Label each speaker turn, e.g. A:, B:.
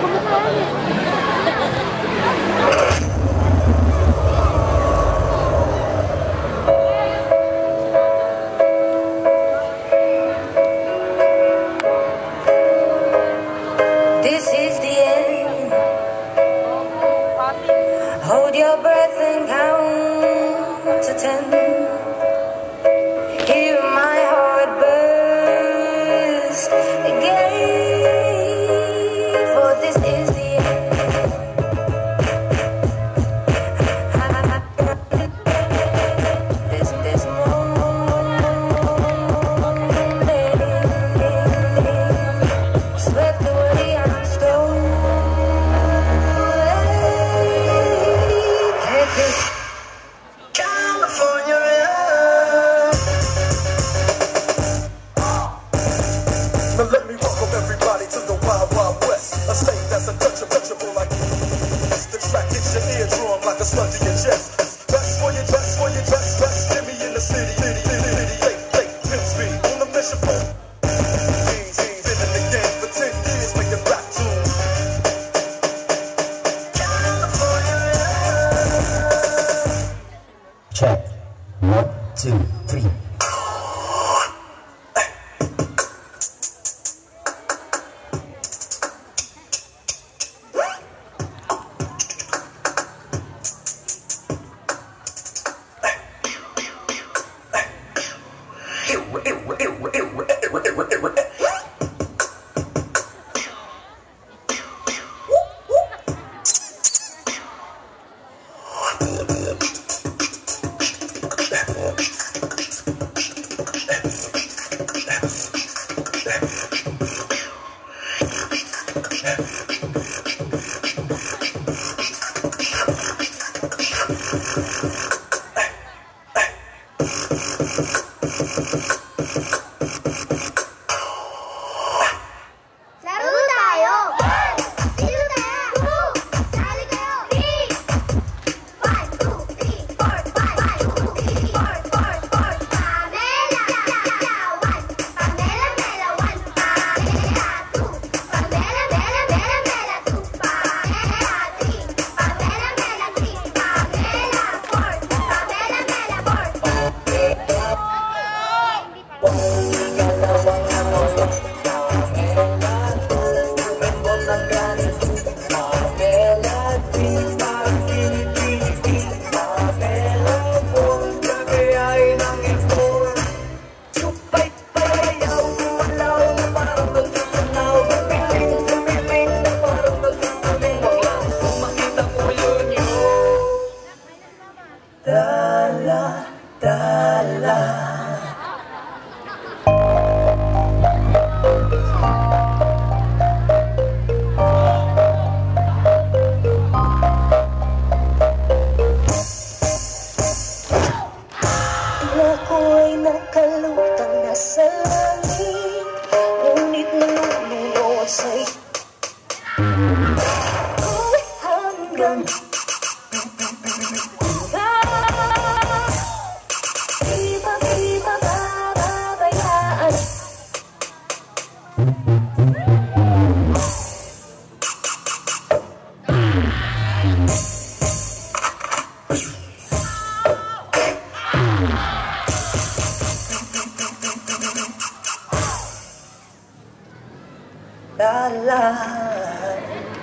A: This is the end. Hold your breath and count to 10. Hear my heart burst again. For this is the end. This moment swept away and stolen. California.
B: Now let me welcome everybody to the Wild Wild West, a state that's untouchable like the track hits your eardrum like a slug to your chest. Best for your best. Give me in the city. Pimp speed on a mission for teens. Been in the game for 10 years, making rap tunes.
C: Check. 1, 2, 3.
A: La la.